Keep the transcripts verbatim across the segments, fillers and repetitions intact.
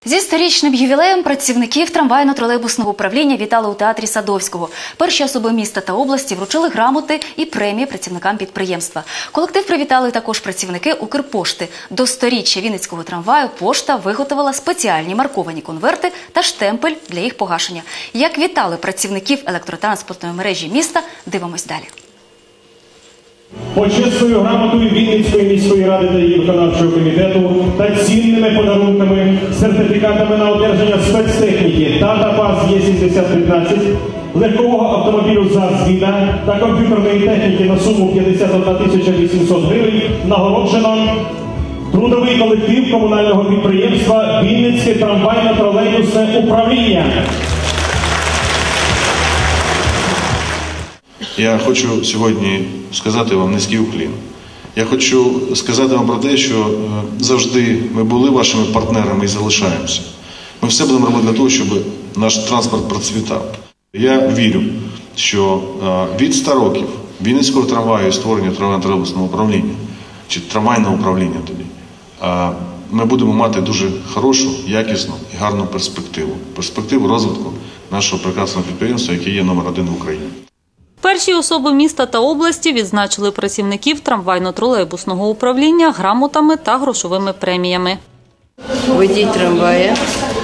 Зі сторічним ювілеєм працівників трамвайно-тролейбусного управління вітали у театрі Садовського. Перші особи міста та області вручили грамоти і премії працівникам підприємства. Колектив привітали також працівники Укрпошти. До сторіччя Вінницького трамваю пошта виготовила спеціальні марковані конверти та штемпель для їх погашення. Як вітали працівників електротранспортної мережі міста, дивимось далі. Почесною грамотою Вінницької міської ради та її виконавчого комітету та цінними подарунками, сертифікатами на одержання спецтехніки Tata Paz Е сімдесят тринадцять, легкового автомобілю ЗАЗ-Зміна та комп'ютерної техніки на суму п'ятдесят одна тисяча вісімсот гривень нагороджено трудовий колектив комунального підприємства Вінницьке трамвайно-тролейбусне управління. Я хочу сьогодні сказати вам низький уклін. Я хочу сказати вам про те, що завжди ми були вашими партнерами і залишаємося. Ми все будемо робити для того, щоб наш транспорт процвітав. Я вірю, що від ста років Вінницького трамваю і створення трамвайно-тролейбусного управління, чи трамвайного управління тоді, ми будемо мати дуже хорошу, якісну і гарну перспективу. Перспективу розвитку нашого прекрасного підприємства, яке є номер один в Україні. Перші особи міста та області відзначили працівників трамвайно-тролейбусного управління грамотами та грошовими преміями. Водій трамвая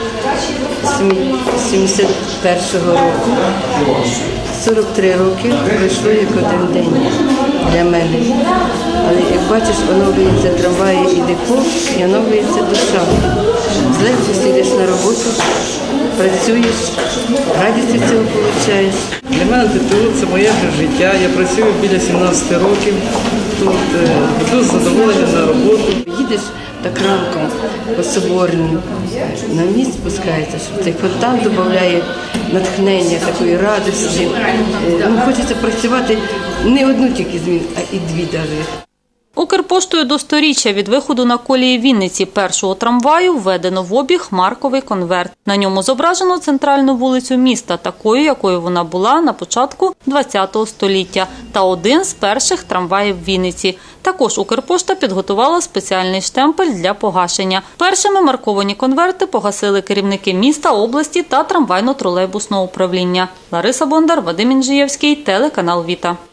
сімдесят першого року. сорок три роки пройшло як один день для мене. Але, як бачиш, оновлюється трамваї і депо, і оновлюється душа. З легкістю йдеш на роботу, працюєш, радість від цього отримуєш. Для мене ТТУ – це моє життя. Я працюю біля сімнадцяти років. Тут йду з задоволенням на роботу. Їдеш так ранком по Соборній, на місць спускаєшся, що цей фонтан додає натхнення, такої радості. Ну, хочеться працювати не одну тільки зміну, а і дві навіть. Укрпоштою до сторіччя від виходу на колії Вінниці першого трамваю введено в обіг марковий конверт. На ньому зображено центральну вулицю міста, такою, якою вона була на початку ХХ століття, та один з перших трамваїв Вінниці. Також Укрпошта підготувала спеціальний штемпель для погашення. Першими марковані конверти погасили керівники міста, області та трамвайно-тролейбусного управління. Лариса Бондар, Вадим Інжиєвський, телеканал Віта.